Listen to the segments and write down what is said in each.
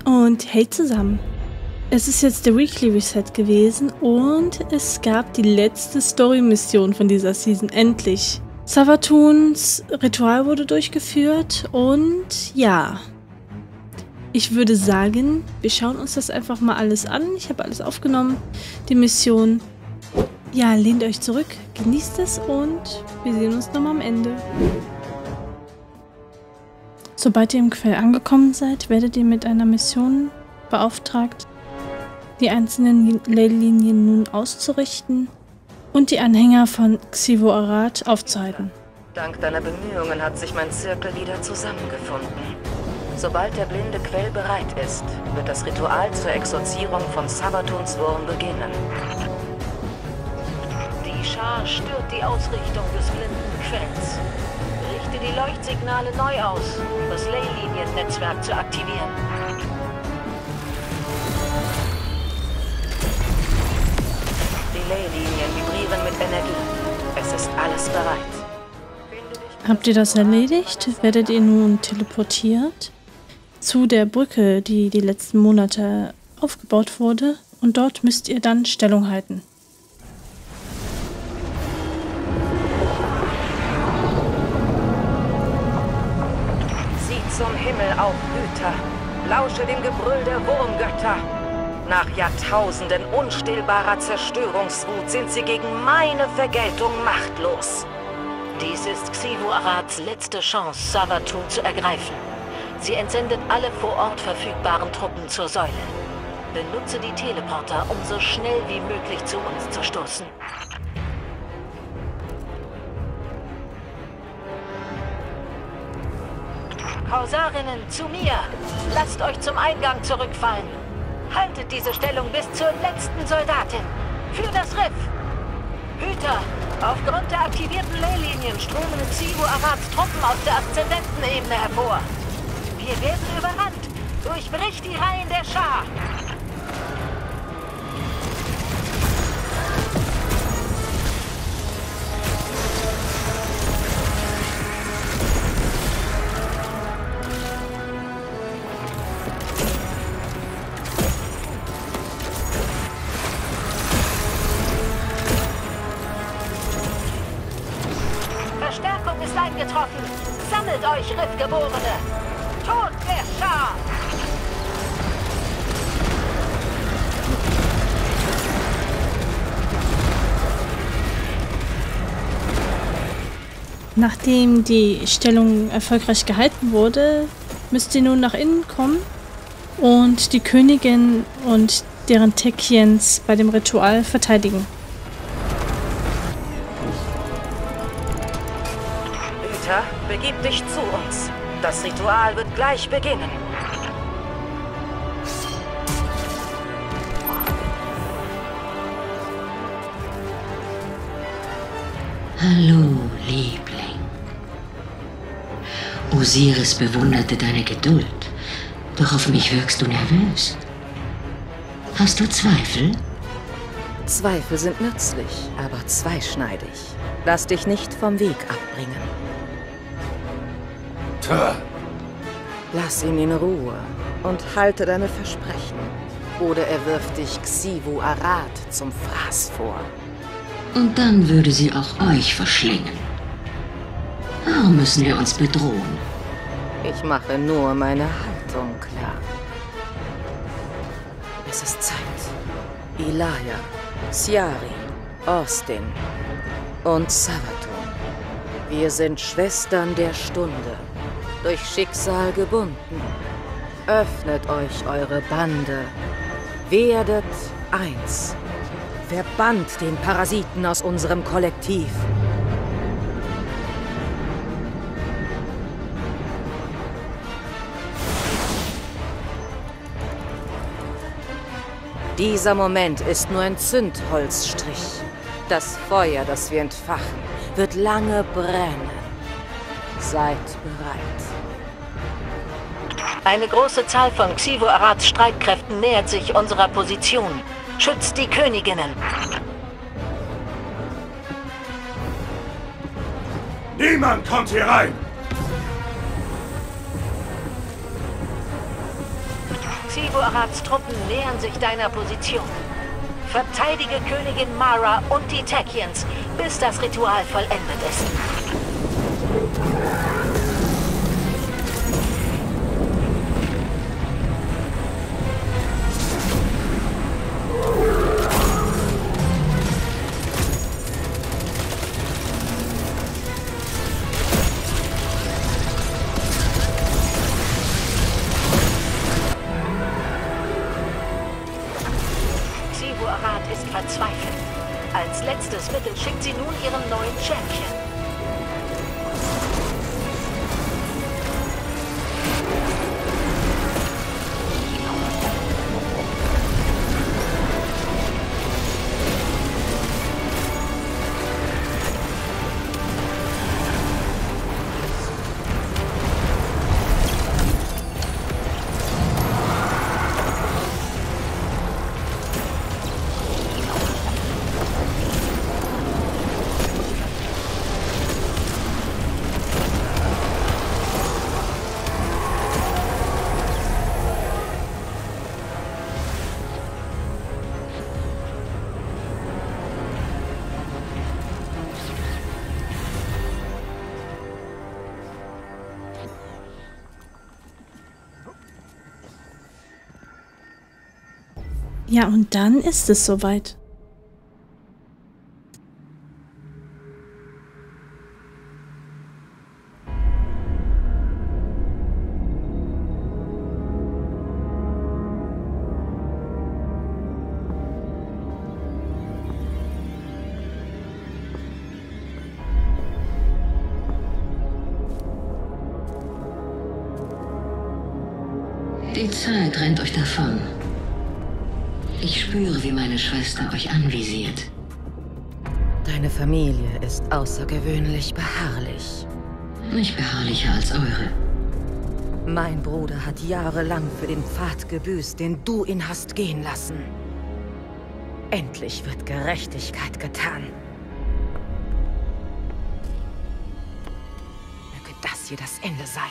Und hey zusammen, es ist jetzt der Weekly Reset gewesen und es gab die letzte Story-Mission von dieser Season, endlich. Savathûns Ritual wurde durchgeführt und ja, ich würde sagen, wir schauen uns das einfach mal alles an. Ich habe alles aufgenommen, die Mission. Ja, lehnt euch zurück, genießt es und wir sehen uns nochmal am Ende. Sobald ihr im Quell angekommen seid, werdet ihr mit einer Mission beauftragt, die einzelnen Leylinien nun auszurichten und die Anhänger von Xivu Arad aufzuhalten. Dank deiner Bemühungen hat sich mein Zirkel wieder zusammengefunden. Sobald der blinde Quell bereit ist, wird das Ritual zur Exorzierung von Savathuns Wurm beginnen. Die Schar stört die Ausrichtung des blinden Quells. Richte die Leuchtsignale neu aus, um das Leyliniennetzwerk zu aktivieren. Die Leylinien vibrieren mit Energie. Es ist alles bereit. Habt ihr das erledigt, werdet ihr nun teleportiert zu der Brücke, die die letzten Monate aufgebaut wurde, und dort müsst ihr dann Stellung halten. Sieh zum Himmel auf, Hüter. Lausche dem Gebrüll der Wurmgötter. Nach Jahrtausenden unstillbarer Zerstörungswut sind sie gegen meine Vergeltung machtlos. Dies ist Xivu Arads letzte Chance, Savathûn zu ergreifen. Sie entsendet alle vor Ort verfügbaren Truppen zur Säule. Benutze die Teleporter, um so schnell wie möglich zu uns zu stoßen. Korsarinnen, zu mir! Lasst euch zum Eingang zurückfallen. Haltet diese Stellung bis zur letzten Soldatin. Für das Riff! Hüter, aufgrund der aktivierten Leylinien strömen Xivu Arads Truppen aus der Aszendentenebene hervor. Wir werden überrannt. Durchbricht die Reihen der Schar. Verstärkung ist eingetroffen. Sammelt euch, Riffgeborene. Tod der Schar! Nachdem die Stellung erfolgreich gehalten wurde, müsst ihr nun nach innen kommen und die Königin und deren Techiens bei dem Ritual verteidigen. Hüter, begib dich zu uns. Das Ritual wird gleich beginnen. Hallo, Liebling. Osiris bewunderte deine Geduld, doch auf mich wirkst du nervös. Hast du Zweifel? Zweifel sind nützlich, aber zweischneidig. Lass dich nicht vom Weg abbringen. Lass ihn in Ruhe und halte deine Versprechen. Oder er wirft dich Xivu Arad zum Fraß vor. Und dann würde sie auch euch verschlingen. Warum müssen wir uns bedrohen? Ich mache nur meine Haltung klar. Es ist Zeit. Elia, Ciari, Austin und Savathûn. Wir sind Schwestern der Stunde. Durch Schicksal gebunden. Öffnet euch eure Bande. Werdet eins. Verbannt den Parasiten aus unserem Kollektiv. Dieser Moment ist nur ein Zündholzstrich. Das Feuer, das wir entfachen, wird lange brennen. Seid bereit. Eine große Zahl von Xivu Arads Streitkräften nähert sich unserer Position. Schützt die Königinnen. Niemand kommt hier rein! Xivu Arats Truppen nähern sich deiner Position. Verteidige Königin Mara und die Technians, bis das Ritual vollendet ist. Xivu Arat ist verzweifelt. Als letztes Mittel schickt sie nun ihren neuen Champion. Ja, und dann ist es soweit. Die Zeit rennt euch davon. Ich spüre, wie meine Schwester euch anvisiert. Deine Familie ist außergewöhnlich beharrlich. Nicht beharrlicher als eure. Mein Bruder hat jahrelang für den Pfad gebüßt, den du ihn hast gehen lassen. Endlich wird Gerechtigkeit getan. Möge das hier das Ende sein.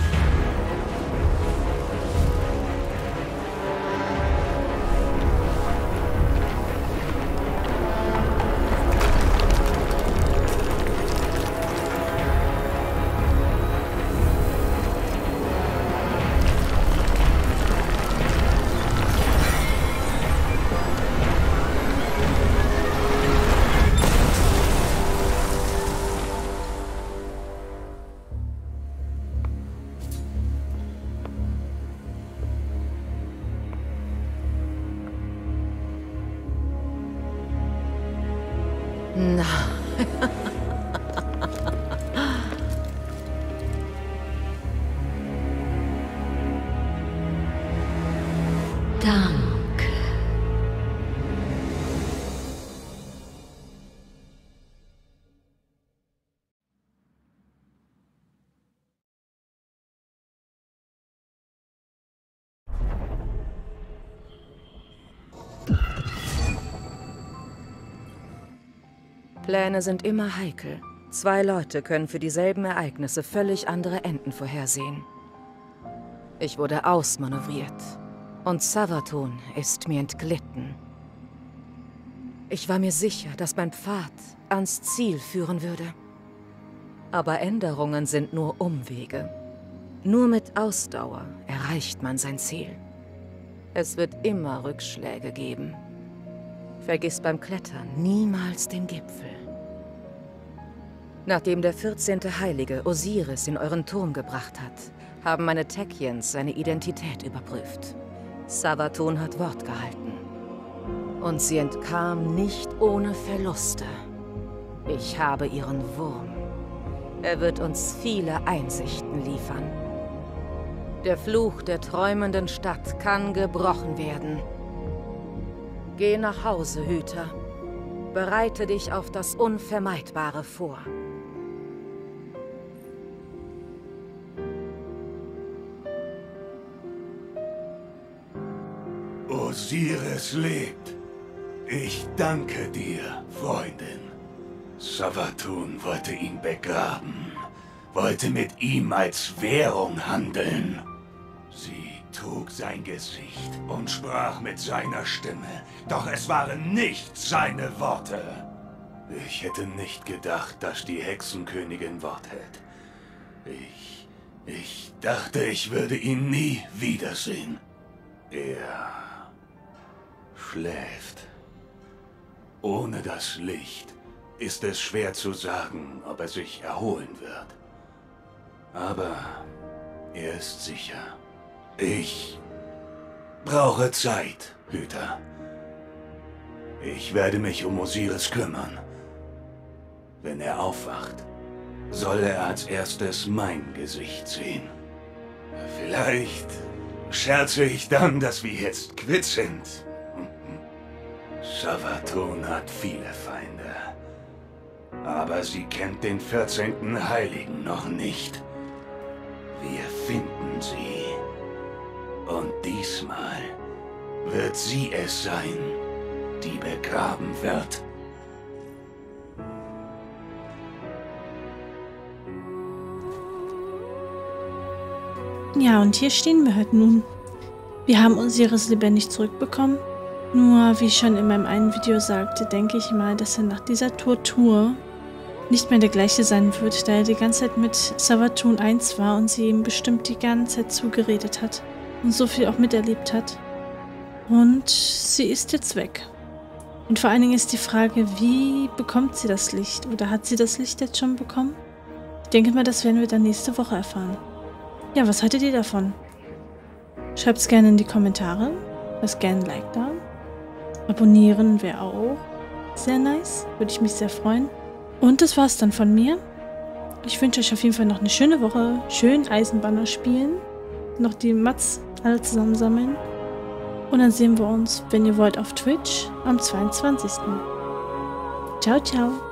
Na. Danke. Pläne sind immer heikel. 2 Leute können für dieselben Ereignisse völlig andere Enden vorhersehen. Ich wurde ausmanövriert und Savathûn ist mir entglitten. Ich war mir sicher, dass mein Pfad ans Ziel führen würde. Aber Änderungen sind nur Umwege. Nur mit Ausdauer erreicht man sein Ziel. Es wird immer Rückschläge geben. Vergiss beim Klettern niemals den Gipfel. Nachdem der 14. Heilige Osiris in euren Turm gebracht hat, haben meine Technians seine Identität überprüft. Savathûn hat Wort gehalten. Und sie entkam nicht ohne Verluste. Ich habe ihren Wurm. Er wird uns viele Einsichten liefern. Der Fluch der träumenden Stadt kann gebrochen werden. Geh nach Hause, Hüter. Bereite dich auf das Unvermeidbare vor. Osiris lebt. Ich danke dir, Freundin. Savathûn wollte ihn begraben, wollte mit ihm als Währung handeln. Sie trug sein Gesicht und sprach mit seiner Stimme, doch es waren nicht seine Worte. Ich hätte nicht gedacht, dass die Hexenkönigin Wort hält. Ich dachte, ich würde ihn nie wiedersehen. Er schläft. Ohne das Licht ist es schwer zu sagen, ob er sich erholen wird. Aber er ist sicher. Ich brauche Zeit, Hüter. Ich werde mich um Osiris kümmern. Wenn er aufwacht, soll er als erstes mein Gesicht sehen. Vielleicht scherze ich dann, dass wir jetzt quitt sind. Savatun hat viele Feinde. Aber sie kennt den 14. Heiligen noch nicht. Wir finden sie. Und diesmal wird sie es sein, die begraben wird. Ja, und hier stehen wir halt nun. Wir haben Osiris lebendig zurückbekommen. Nur, wie ich schon in meinem einen Video sagte, denke ich mal, dass er nach dieser Tortur nicht mehr der gleiche sein wird, da er die ganze Zeit mit Savathun 1 war und sie ihm bestimmt die ganze Zeit zugeredet hat und so viel auch miterlebt hat. Und sie ist jetzt weg. Und vor allen Dingen ist die Frage, wie bekommt sie das Licht? Oder hat sie das Licht jetzt schon bekommen? Ich denke mal, das werden wir dann nächste Woche erfahren. Ja, was haltet ihr davon? Schreibt es gerne in die Kommentare. Lasst gerne ein Like da. Abonnieren wäre auch sehr nice. Würde ich mich sehr freuen. Und das war's dann von mir. Ich wünsche euch auf jeden Fall noch eine schöne Woche. Schön Eisenbanner spielen. Noch die Mats alle zusammensammeln. Und dann sehen wir uns, wenn ihr wollt, auf Twitch am 22. Ciao, ciao.